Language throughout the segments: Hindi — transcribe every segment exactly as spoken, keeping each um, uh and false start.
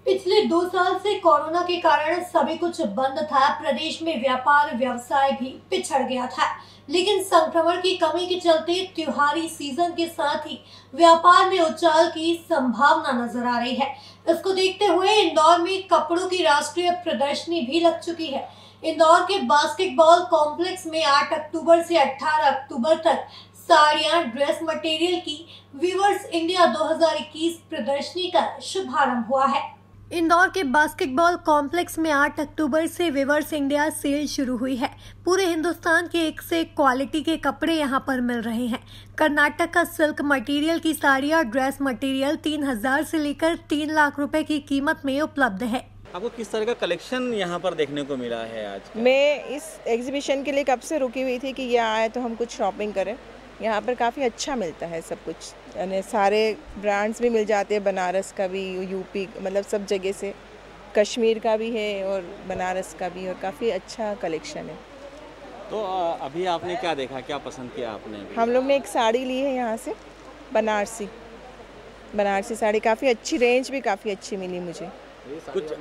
पिछले दो साल से कोरोना के कारण सभी कुछ बंद था। प्रदेश में व्यापार व्यवसाय भी पिछड़ गया था, लेकिन संक्रमण की कमी के चलते त्योहारी सीजन के साथ ही व्यापार में उछाल की संभावना नजर आ रही है। इसको देखते हुए इंदौर में कपड़ों की राष्ट्रीय प्रदर्शनी भी लग चुकी है। इंदौर के बास्केटबॉल कॉम्प्लेक्स में आठ अक्टूबर से अठारह अक्टूबर तक साड़ियां, ड्रेस मटेरियल की वीवर्स इंडिया दो हज़ार इक्कीस प्रदर्शनी का शुभारंभ हुआ है। इंदौर के बास्केटबॉल कॉम्प्लेक्स में आठ अक्टूबर से वीवर्स इंडिया सेल शुरू हुई है। पूरे हिंदुस्तान के एक से एक क्वालिटी के कपड़े यहां पर मिल रहे हैं। कर्नाटक का सिल्क मटेरियल की साड़ियां, ड्रेस मटेरियल तीन हजार से लेकर तीन लाख रुपए की कीमत में उपलब्ध है। आपको किस तरह का कलेक्शन यहाँ पर देखने को मिला है आज? मैं इस एग्जीबिशन के लिए कब से रुकी हुई थी कि ये आए तो हम कुछ शॉपिंग करें। यहाँ पर काफ़ी अच्छा मिलता है सब कुछ, यानी सारे ब्रांड्स भी मिल जाते हैं, बनारस का भी, यूपी, मतलब सब जगह से, कश्मीर का भी है और बनारस का भी, और काफ़ी अच्छा कलेक्शन है। तो अभी आपने क्या देखा, क्या पसंद किया आपने? हम लोग ने एक साड़ी ली है यहाँ से, बनारसी बनारसी साड़ी, काफ़ी अच्छी, रेंज भी काफ़ी अच्छी मिली मुझे। कुछ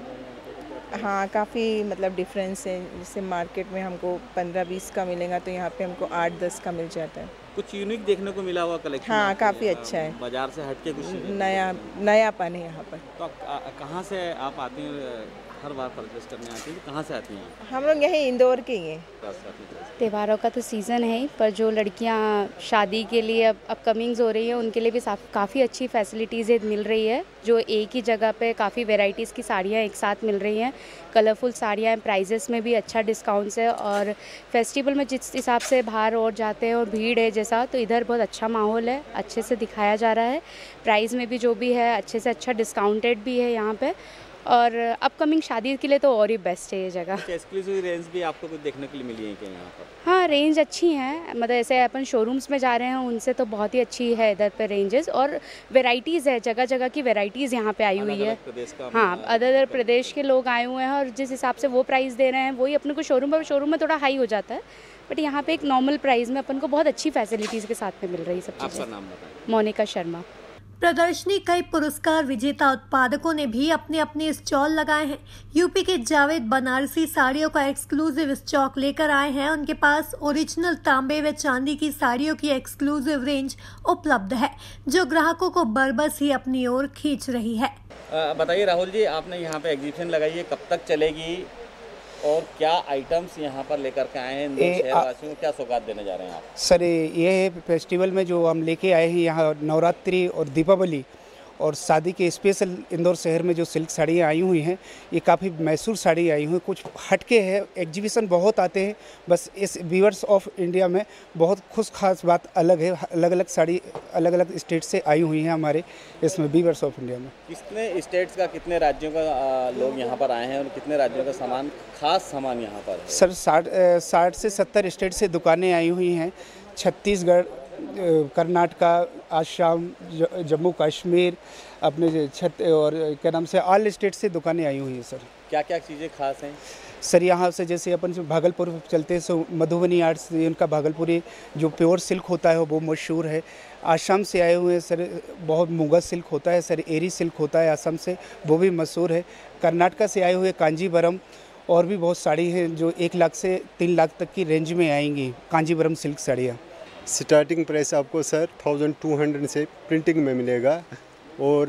हाँ, काफ़ी मतलब डिफरेंस है। जैसे मार्केट में हमको पंद्रह बीस का मिलेगा तो यहाँ पे हमको आठ दस का मिल जाता है। कुछ यूनिक देखने को मिला हुआ कलेक्शन? हाँ, काफ़ी अच्छा है, बाजार से हटके कुछ नया नयापन है यहाँ पर। तो कहाँ से आप आती हैं? हर बार परचेस करने आती हैं, कहाँ से आती हैं? हम लोग यहीं इंदौर के ही हैं। त्योहारों का तो सीज़न है, पर जो लड़कियां शादी के लिए अब अपकमिंग्स हो रही हैं उनके लिए भी काफ़ी अच्छी फैसिलिटीज़ मिल रही है। जो एक ही जगह पे काफ़ी वेराइटीज़ की साड़ियां एक साथ मिल रही हैं, कलरफुल साड़ियां, प्राइजेस में भी अच्छा डिस्काउंट्स है। और फेस्टिवल में जिस हिसाब से बाहर और जाते हैं और भीड़ है जैसा, तो इधर बहुत अच्छा माहौल है, अच्छे से दिखाया जा रहा है। प्राइस में भी जो भी है अच्छे से अच्छा डिस्काउंटेड भी है यहाँ पे, और अपकमिंग शादी के लिए तो और ही बेस्ट है ये जगह। एक्सक्लूसिव रेंज भी आपको कुछ देखने के लिए मिली है क्या यहाँ पर? हाँ, रेंज अच्छी हैं, मतलब ऐसे अपन शोरूम्स में जा रहे हैं उनसे तो बहुत ही अच्छी है इधर पे रेंजेस, और वेराइटीज़ है, जगह जगह की वेराइटीज़ यहाँ पे आई हुई है। हाँ, अदर अदर प्रदेश के लोग आए हुए हैं और जिस हिसाब से वो प्राइस दे रहे हैं वही अपने को शोरूम पर शोरूम में थोड़ा हाई हो जाता है, बट यहाँ पे एक नॉर्मल प्राइस में अपन को बहुत अच्छी फैसिलिटीज़ के साथ में मिल रही है सब चीज़ें। आपका नाम बताएं। मोनिका शर्मा। प्रदर्शनी कई पुरस्कार विजेता उत्पादकों ने भी अपने अपने स्टॉल लगाए हैं। यूपी के जावेद बनारसी साड़ियों का एक्सक्लूसिव स्टॉक लेकर आए हैं। उनके पास ओरिजिनल तांबे व चांदी की साड़ियों की एक्सक्लूसिव रेंज उपलब्ध है, जो ग्राहकों को बरबस ही अपनी ओर खींच रही है। बताइए राहुल जी, आपने यहाँ पे एग्जीबिशन लगाई है, कब तक चलेगी और क्या आइटम्स यहाँ पर लेकर के आए हैं? शहरवासियों को क्या सौगात देने जा रहे हैं आप? सर, ये फेस्टिवल में जो हम लेके आए हैं यहाँ नवरात्रि और दीपावली और शादी के स्पेशल इंदौर शहर में जो सिल्क साड़ियाँ आई हुई हैं, ये काफ़ी मैसूर साड़ी आई हुई हैं, कुछ हटके है। एग्जीबिशन बहुत आते हैं, बस इस वीवर्स ऑफ इंडिया में बहुत खुश खास बात अलग है। अलग अलग साड़ी अलग अलग स्टेट से आई हुई हैं हमारे इसमें वीवर्स ऑफ इंडिया में। कितने स्टेट्स का, कितने राज्यों का लोग यहाँ पर आए हैं और कितने राज्यों का सामान, खास सामान यहाँ पर है? सर, साठ साठ से सत्तर स्टेट से दुकानें आई हुई हैं। छत्तीसगढ़, कर्नाटका, आसाम, जम्मू कश्मीर, अपने छत और क्या नाम से ऑल स्टेट से दुकानें आई हुई हैं। सर, क्या क्या चीज़ें खास हैं? सर, यहाँ से जैसे अपन जो भागलपुर चलते हैं, सो मधुबनी आर्ट्स, इनका भागलपुरी जो प्योर सिल्क होता है वो मशहूर है। आसाम से आए हुए हैं सर, बहुत मुगा सिल्क होता है सर, एरी सिल्क होता है आसाम से, वो भी मशहूर है। कर्नाटका से आए हुए कांजीवरम, और भी बहुत साड़ी हैं जो एक लाख से तीन लाख तक की रेंज में आएंगी, कांजीवरम सिल्क साड़ियाँ। स्टार्टिंग प्राइस आपको सर थाउजेंड टू हंड्रेड से प्रिंटिंग में मिलेगा और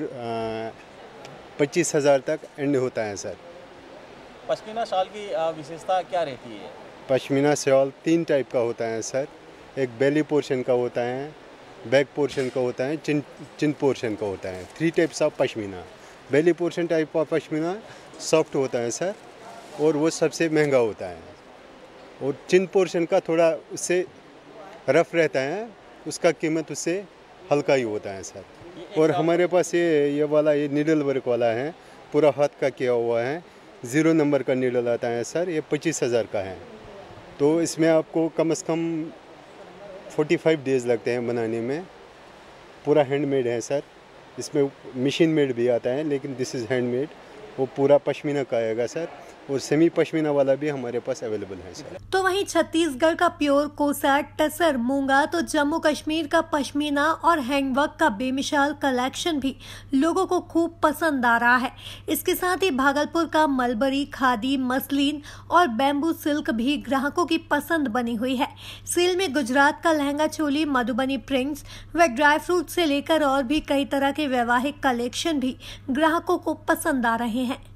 पच्चीस हज़ार तक एंड होता है सर। पश्मीना शॉल की विशेषता क्या रहती है? पश्मीना शॉल तीन टाइप का होता है सर, एक बेली पोर्शन का होता है, बैक पोर्शन का होता है, चिन चिन पोर्शन का होता है। Three types of pashmina. Belly portion type of pashmina soft होता है सर, और वो सबसे महंगा होता है, और चिन पोर्शन का थोड़ा उससे रफ़ रहता है, उसका कीमत उससे हल्का ही होता है सर। और हमारे पास ये ये वाला ये नीडल वर्क वाला है, पूरा हाथ का किया हुआ है, ज़ीरो नंबर का नीडल आता है सर, ये पच्चीस हज़ार का है। तो इसमें आपको कम से कम पैंतालीस डेज़ लगते हैं बनाने में। पूरा हैंडमेड है सर, इसमें मशीन मेड भी आता है, लेकिन दिस इज़ हैंडमेड। वो पूरा पश्मीना का आएगा सर, और सेमी पश्मीना वाला भी हमारे पास अवेलेबल है सर। तो वहीं छत्तीसगढ़ का प्योर कोसा, टसर, मूंगा, तो जम्मू कश्मीर का पश्मीना और हैंडवर्क का बेमिसाल कलेक्शन भी लोगों को खूब पसंद आ रहा है। इसके साथ ही भागलपुर का मलबरी, खादी, मसलिन और बैम्बू सिल्क भी ग्राहकों की पसंद बनी हुई है। सेल में गुजरात का लहंगा चोली, मधुबनी प्रिंट्स व ड्राई फ्रूट से लेकर और भी कई तरह के वैवाहिक कलेक्शन भी ग्राहकों को पसंद आ रहे हैं।